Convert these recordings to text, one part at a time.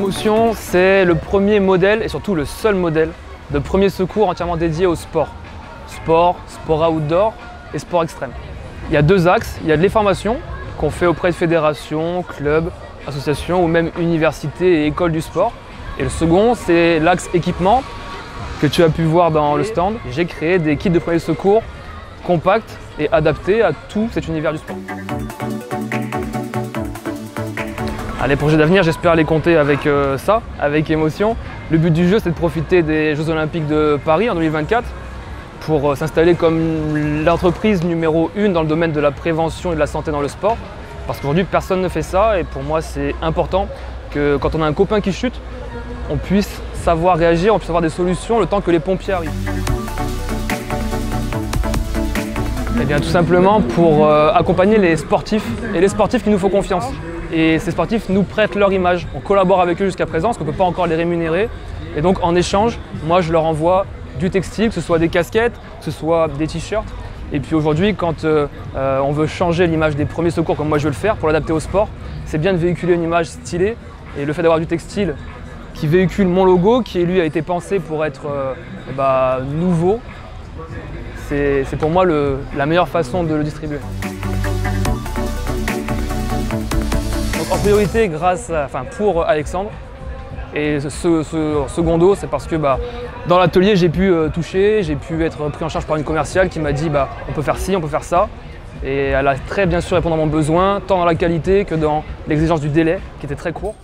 Emotion, c'est le premier modèle et surtout le seul modèle de premier secours entièrement dédié au sport. Sport outdoor et sport extrême. Il y a deux axes, il y a de l'information qu'on fait auprès de fédérations, clubs, associations ou même universités et écoles du sport. Et le second, c'est l'axe équipement que tu as pu voir dans le stand. J'ai créé des kits de premier secours compacts et adaptés à tout cet univers du sport. Les projets d'avenir, j'espère les compter avec ça, avec émotion. Le but du jeu, c'est de profiter des Jeux Olympiques de Paris en 2024 pour s'installer comme l'entreprise numéro 1 dans le domaine de la prévention et de la santé dans le sport. Parce qu'aujourd'hui, personne ne fait ça et pour moi, c'est important que quand on a un copain qui chute, on puisse savoir réagir, on puisse avoir des solutions le temps que les pompiers arrivent. Eh bien, tout simplement pour accompagner les sportifs et les sportifs qui nous font confiance. Et ces sportifs nous prêtent leur image. On collabore avec eux jusqu'à présent parce qu'on ne peut pas encore les rémunérer. Et donc en échange, moi je leur envoie du textile, que ce soit des casquettes, que ce soit des t-shirts. Et puis aujourd'hui, quand on veut changer l'image des premiers secours comme moi je veux le faire pour l'adapter au sport, c'est bien de véhiculer une image stylée. Et le fait d'avoir du textile qui véhicule mon logo, qui lui a été pensé pour être nouveau, c'est pour moi la meilleure façon de le distribuer. Donc en priorité pour Alexandre. Et secondo, c'est parce que dans l'atelier j'ai pu toucher, j'ai pu être pris en charge par une commerciale qui m'a dit on peut faire ci, on peut faire ça. Et elle a très bien su répondre à mon besoin, tant dans la qualité que dans l'exigence du délai, qui était très court.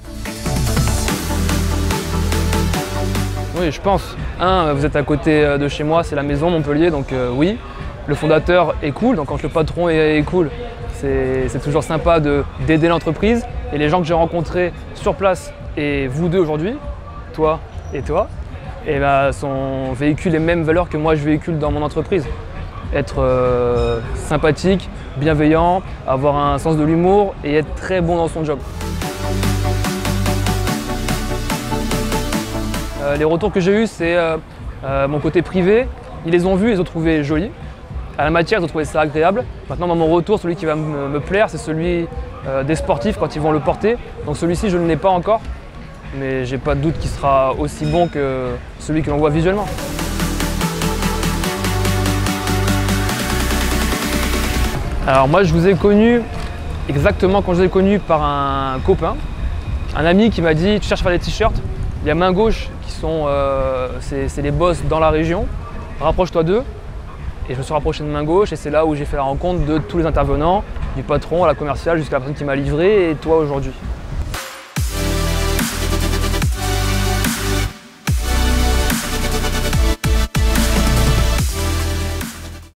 Oui, je pense. Vous êtes à côté de chez moi, c'est la maison, Montpellier, donc oui. Le fondateur est cool, donc quand le patron est cool, c'est toujours sympa d'aider l'entreprise. Et les gens que j'ai rencontrés sur place et vous deux aujourd'hui, toi et toi, véhiculent les mêmes valeurs que moi je véhicule dans mon entreprise. Être sympathique, bienveillant, avoir un sens de l'humour et être très bon dans son job. Les retours que j'ai eus, c'est mon côté privé. Ils les ont vus, ils les ont trouvés jolis. À la matière, ils ont trouvé ça agréable. Maintenant, dans mon retour, celui qui va me plaire, c'est celui des sportifs quand ils vont le porter. Donc celui-ci, je ne l'ai pas encore, mais j'ai pas de doute qu'il sera aussi bon que celui que l'on voit visuellement. Alors moi, je vous ai connu exactement quand je vous ai connu par un copain, un ami qui m'a dit « Tu cherches à faire des t-shirts, il y a Main Gauche qui sont c'est les boss dans la région, rapproche-toi d'eux ». Et je me suis rapproché de Main Gauche et c'est là où j'ai fait la rencontre de tous les intervenants, du patron à la commerciale jusqu'à la personne qui m'a livré et toi aujourd'hui.